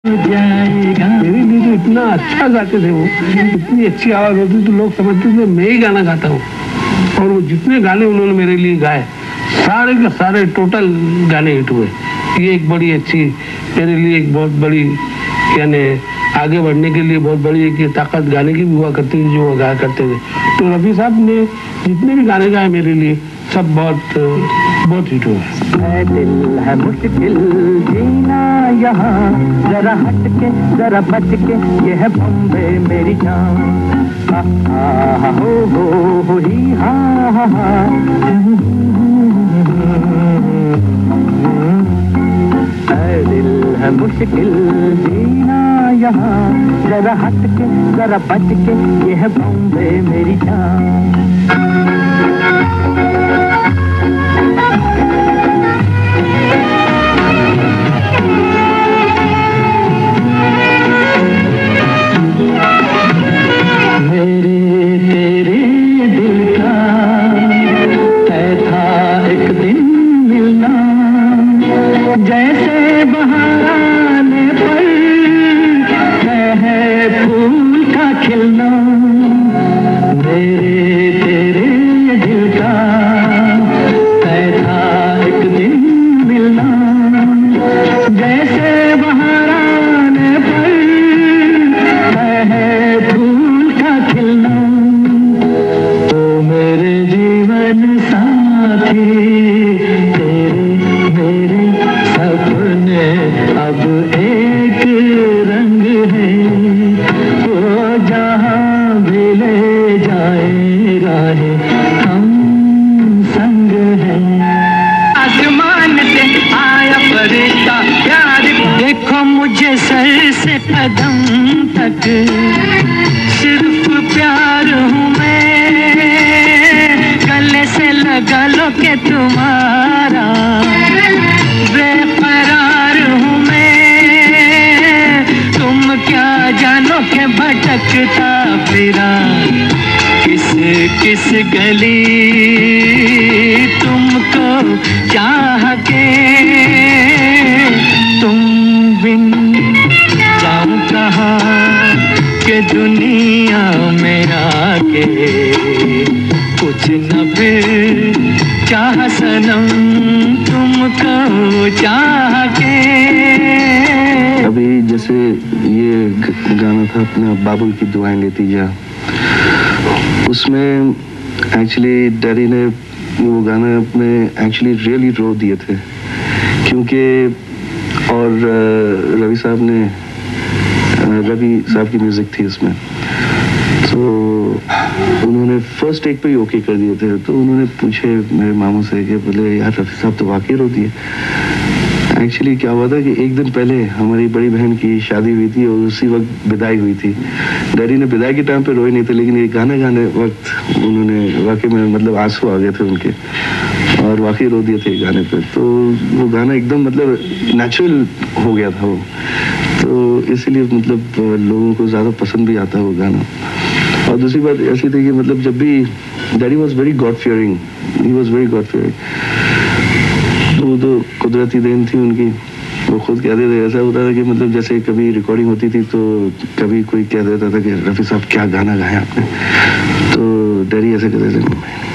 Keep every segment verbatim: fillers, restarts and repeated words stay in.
मेरे लिए तो इतना अच्छा गाते थे वो, इतनी अच्छी आवाज होती तो लोग समझते थे मैं ही गाना गाता हूँ। और वो जितने गाने उन्होंने मेरे लिए गाए सारे के सारे टोटल गाने हिट हुए। ये एक बड़ी अच्छी मेरे लिए एक बहुत बड़ी यानी आगे बढ़ने के लिए बहुत बड़ी एक ताकत गाने की भी हुआ करती थी जो वो गाया करते थे। तो रफी साहब ने जितने भी गाने गाए मेरे लिए सब बहुत बहुत हिट हुए। है दिल है मुश्किल जीना यहाँ, जरा हट के जरा बच के, ये है बॉम्बे मेरी जान। हा हा हो हो हो ही हा हा हा। है दिल है मुश्किल जीना यहाँ, जरा हट के जरा बच के, ये है बॉम्बे मेरी जान। मेरे तेरे दिल का तय था एक दिन मिलना, जैसे बहार आने पर तय है फूल का खिलना। मेरे तेरे दिल का तय था एक दिन मिलना, जैसे बहार आने पर तय है फूल का खिलना। ओ मेरे जीवन साथी, तेरे मेरे सपने अब एक रंग है, वो जहाँ भी ले जाए राहें हम संग हैं। आसमान से आया फरिश्ता प्यार, देखो मुझे सर से कदम तक, सिर्फ प्यार हूँ मैं, गले से लगा लो के तुम्हारा, बेकरार हूँ मैं, तुम क्या जानो के भटकता फिरा किस किस गली, तुमको चाह के तुम बिन जाऊं कहाँ के दुनिया में आके, कुछ न फिर चाह सनम तुमको चाह के। अभी जैसे ये गाना था अपना बाबुल की दुआएं लेती जा, उसमें एक्चुअली डैडी ने वो गाना अपने एक्चुअली रियली रो दिए थे, क्योंकि और रवि साहब ने रवि साहब की म्यूजिक थी उसमें, तो उन्होंने फर्स्ट टेक पे ही ओके कर दिए थे। तो उन्होंने पूछे मेरे मामू से कि बोले यार रफी साहब तो वाकई रो दिए। एक्चुअली क्या हुआ था कि एक दिन पहले हमारी बड़ी बहन की शादी हुई थी और उसी वक्त विदाई हुई थी। डैडी ने विदाई के टाइम पे रोए नहीं थे, लेकिन ये गाना गाने वक्त उन्होंने वाकई में मतलब आंसू आ गए थे उनके और वाकई रो दिए थे गाने पे। तो वो गाना एकदम मतलब नेचुरल हो गया था वो, तो इसीलिए मतलब लोगों को ज़्यादा पसंद भी आता है वो गाना। और दूसरी बात ऐसी थी कि मतलब जब भी daddy was very god fearing, he was very god fearing, तो तो कुदरती देन थी उनकी। वो खुद कहते थे, ऐसा होता था कि मतलब जैसे कभी रिकॉर्डिंग होती थी तो कभी कोई कह देता था कि रफ़ी साहब क्या गाना गाया आपने, तो डैडी ऐसे कहते थे,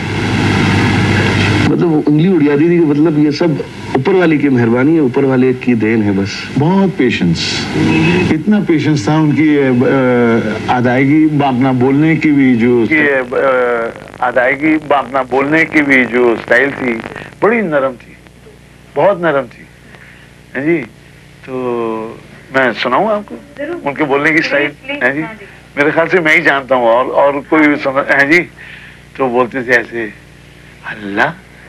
मतलब वो उंगली उड़ जाती थी कि मतलब ये सब ऊपर वाले की मेहरबानी है, ऊपर वाले की देन है बस। बहुत पेशेंस, इतना पेशेंस था उनकी। अदायगी बापना बोलने की भी जो अदायगी बापना बोलने की भी जो स्टाइल थी बड़ी नरम थी, बहुत नरम थी है जी। तो मैं सुनाऊं आपको उनके बोलने की स्टाइल है जी। मेरे ख्याल से मैं ही जानता हूँ और और कोई भी सुना है जी। तो बोलते थे ऐसे, अल्लाह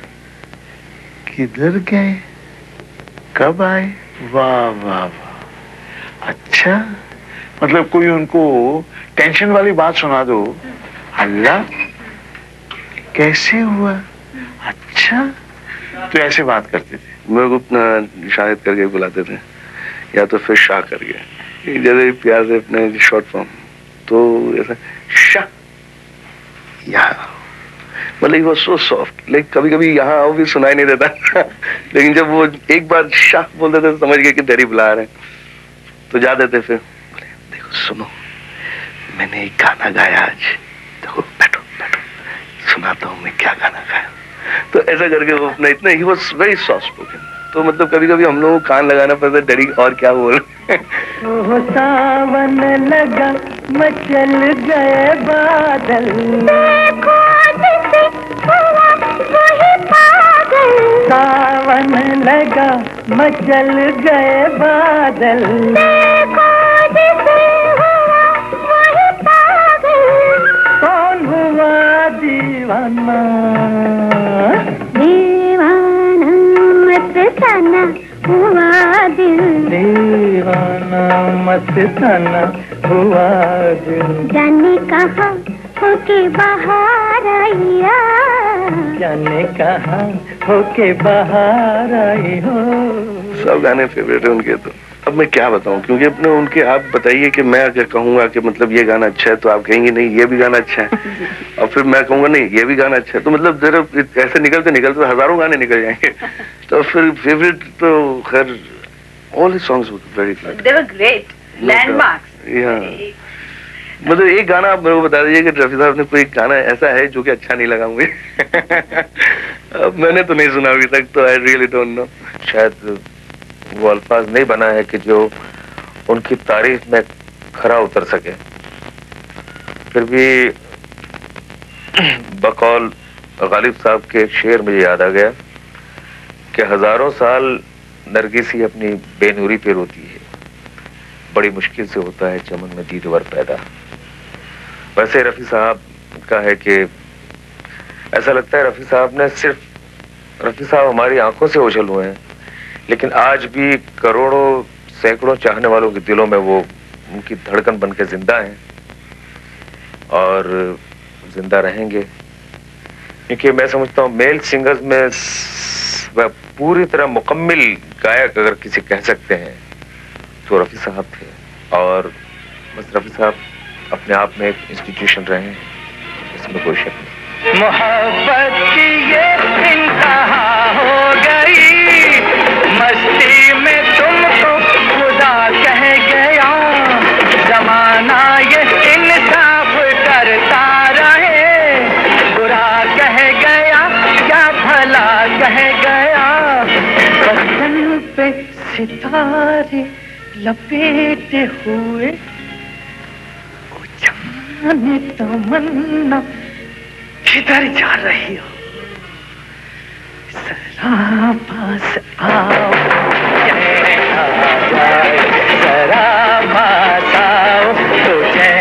किधर गए कब आए, वाह वाह वाह, अच्छा मतलब कोई उनको टेंशन वाली बात सुना दो, अल्लाह कैसे हुआ, अच्छा, तो ऐसे बात करते थे। मेरे को अपना शाहिद करके बुलाते थे या तो फिर शाह करके, जैसे प्यार से अपने शॉर्ट फॉर्म, तो ऐसा शाह या मतलब वो सो सॉफ्ट, लेकिन कभी कभी यहाँ आओ भी सुनाई नहीं देता लेकिन जब वो एक बार शाह बोलते थे तो समझ गए कि डैडी बुला रहे हैं। तो जा देते फिर। बोले देखो सुनो, मैंने एक गाना गाया आज, देखो बैठो बैठो सुनाता हूँ मैं क्या गाना गाया। तो ऐसा करके वो अपना इतना, he was very soft spoken. तो मतलब कभी कभी हम लोगों को कान लगाना पड़ता है, डरी और क्या बोल। ओ सावन लगा मचल गए बादल, देखो जिसे हुआ वही पागल। सावन लगा मचल गए बादल, देखो जिसे हुआ वही पागल। कौन हुआ दीवाना, दीवाना मस्ताना हुआ दिल, दीवाना मस्ताना हुआ दिल। जाने कहा हो के बाहर आइया, जाने कहा हो के बाहर आई हो। सब गाने फेवरेट है उनके। तो अब मैं क्या बताऊं, क्योंकि अपने उनके, आप बताइए कि मैं अगर कहूंगा कि मतलब ये गाना अच्छा है तो आप कहेंगे नहीं ये भी गाना अच्छा है, और फिर मैं कहूंगा नहीं ये भी गाना अच्छा है, तो मतलब जरा ऐसे निकलते निकलते तो हजारों गाने निकल जाएंगे। तो फिर फेवरेट तो खैर all his songs were very good, they were great landmarks. या मतलब एक गाना आप मेरे को बता दीजिए कि रफी साहब ने कोई गाना ऐसा है जो कि अच्छा नहीं लगा मुझे। अब मैंने तो नहीं सुना अभी तक, तो आई रियली डोंट नो। शायद वो अल्फाज नहीं बना है कि जो उनकी तारीफ में खरा उतर सके। फिर भी बकौल गालिब साहब के एक शेर मुझे याद आ गया कि हजारों साल नरगिसी अपनी बेनूरी पे रोती है, बड़ी मुश्किल से होता है चमन में दीदवर पैदा। वैसे रफी साहब का है कि ऐसा लगता है रफी साहब ने सिर्फ रफी साहब हमारी आंखों से ओझल हुए हैं, लेकिन आज भी करोड़ों सैकड़ों चाहने वालों के दिलों में वो उनकी धड़कन बन के जिंदा हैं और जिंदा रहेंगे। क्योंकि मैं समझता हूँ मेल सिंगर्स में वह पूरी तरह मुकम्मिल गायक अगर किसी कह सकते हैं तो रफी साहब थे। और बस रफी साहब अपने आप में एक इंस्टीट्यूशन रहे हैं, इसमें कोई शक नहीं। मोहब्बत की ये इंतहा हो गई, मस्ती में तुमको खुदा कह गया। जमाना ये इंसाफ करता रहे, बुरा कह गया क्या भला कह गया। बदन पे सितारे लपेटे हुए, ओ जाने तमन्ना किधर जा रही हो। जरा पास आओ, जरा पास आओ तो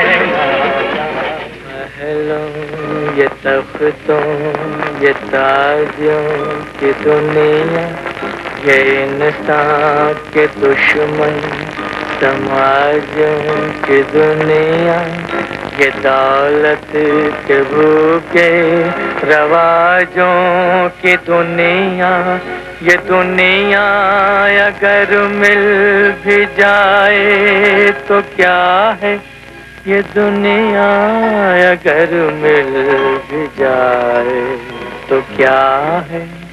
महलों ये तख्तों ये ताजों की दुनिया, ये इंसान के दुश्मन समाजों की दुनिया, ये दौलत के भूखे रवाजों की दुनिया। ये दुनिया अगर मिल भी जाए तो क्या है, ये दुनिया अगर मिल भी जाए तो क्या है।